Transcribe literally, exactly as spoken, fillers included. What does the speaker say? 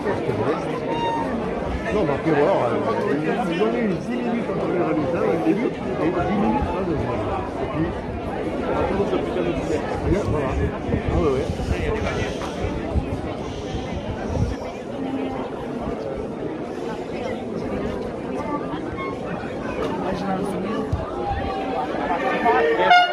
Non, mais après, voilà, euh, ils ont eu dix minutes entre le résultat, au début, et dix minutes à deux heures. Et puis, après, on s'applique à notre tête. Regarde, voilà. Ah ouais, ouais. Yeah.